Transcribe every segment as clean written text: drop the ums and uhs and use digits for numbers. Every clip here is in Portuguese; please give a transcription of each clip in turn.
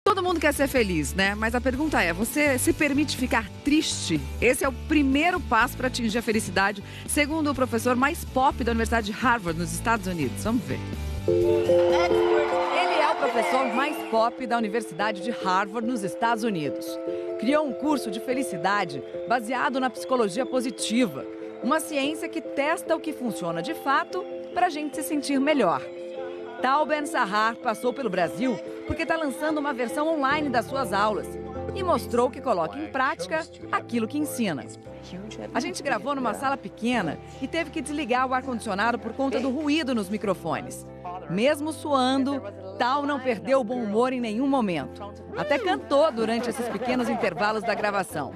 Todo mundo quer ser feliz, né? Mas a pergunta é, você se permite ficar triste? Esse é o primeiro passo para atingir a felicidade, segundo o professor mais pop da Universidade de Harvard, nos Estados Unidos. Vamos ver. Ele é o professor mais pop da Universidade de Harvard, nos Estados Unidos. Criou um curso de felicidade baseado na psicologia positiva, uma ciência que testa o que funciona de fato para a gente se sentir melhor. Tal Ben-Sahar passou pelo Brasil porque está lançando uma versão online das suas aulas e mostrou que coloca em prática aquilo que ensina. A gente gravou numa sala pequena e teve que desligar o ar-condicionado por conta do ruído nos microfones. Mesmo suando, Tal não perdeu o bom humor em nenhum momento. Até cantou durante esses pequenos intervalos da gravação.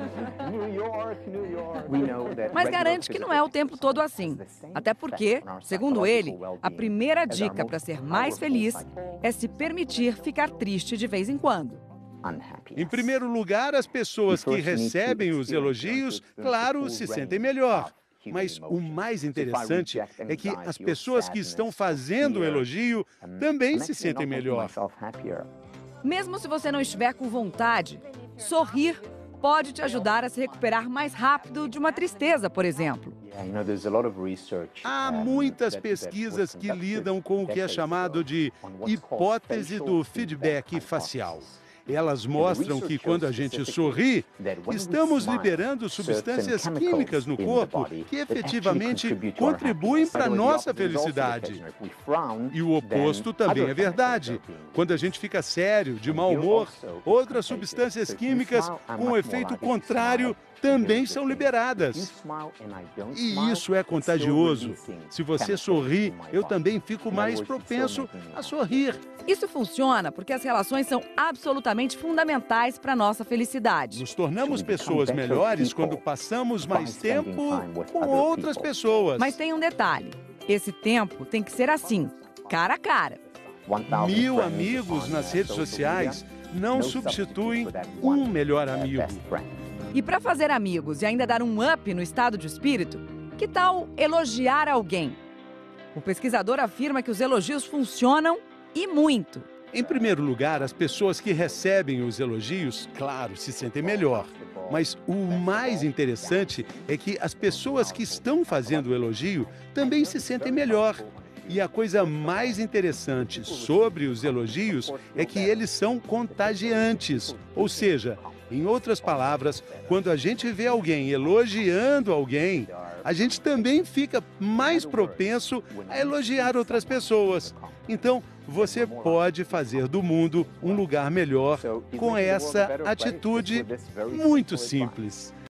Mas garante que não é o tempo todo assim. Até porque, segundo ele, a primeira dica para ser mais feliz é se permitir ficar triste de vez em quando. Em primeiro lugar, as pessoas que recebem os elogios, claro, se sentem melhor. Mas o mais interessante é que as pessoas que estão fazendo o elogio também se sentem melhor. Mesmo se você não estiver com vontade, sorrir pode te ajudar a se recuperar mais rápido de uma tristeza, por exemplo. Há muitas pesquisas que lidam com o que é chamado de hipótese do feedback facial. Elas mostram que quando a gente sorri, estamos liberando substâncias químicas no corpo que efetivamente contribuem para a nossa felicidade. E o oposto também é verdade. Quando a gente fica sério, de mau humor, outras substâncias químicas com efeito contrário também são liberadas. E isso é contagioso. Se você sorri, eu também fico mais propenso a sorrir. Isso funciona porque as relações são absolutamente fundamentais para a nossa felicidade. Nos tornamos pessoas melhores quando passamos mais tempo com outras pessoas. Mas tem um detalhe: esse tempo tem que ser assim, cara a cara. 1000 amigos nas redes sociais não substituem um melhor amigo. E para fazer amigos e ainda dar um up no estado de espírito, que tal elogiar alguém? O pesquisador afirma que os elogios funcionam e muito. Em primeiro lugar, as pessoas que recebem os elogios, claro, se sentem melhor. Mas o mais interessante é que as pessoas que estão fazendo o elogio também se sentem melhor. E a coisa mais interessante sobre os elogios é que eles são contagiantes. Ou seja, em outras palavras, quando a gente vê alguém elogiando alguém, a gente também fica mais propenso a elogiar outras pessoas. Então, você pode fazer do mundo um lugar melhor com essa atitude muito simples.